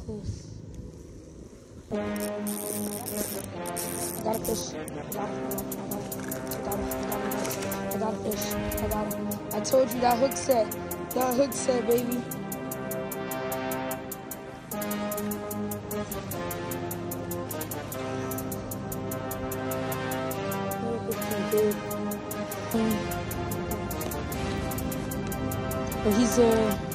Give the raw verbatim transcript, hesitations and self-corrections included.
cool. I got a fish. I got it. I got it. I got it. I got a fish. I got it. I told you that hook set. That hook set, baby. But he's uh